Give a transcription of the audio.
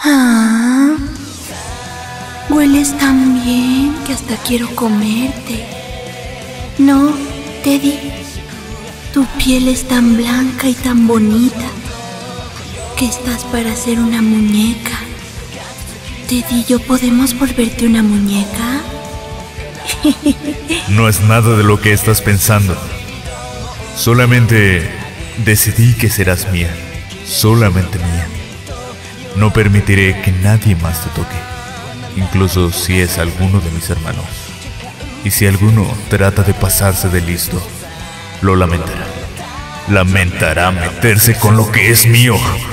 Ah, hueles tan bien que hasta quiero comerte. No, Teddy, tu piel es tan blanca y tan bonita que estás para ser una muñeca. Teddy, ¿yo podemos volverte una muñeca? No es nada de lo que estás pensando. Solamente decidí que serás mía, solamente mía. No permitiré que nadie más te toque, incluso si es alguno de mis hermanos. Y si alguno trata de pasarse de listo, lo lamentará. Lamentará meterse con lo que es mío.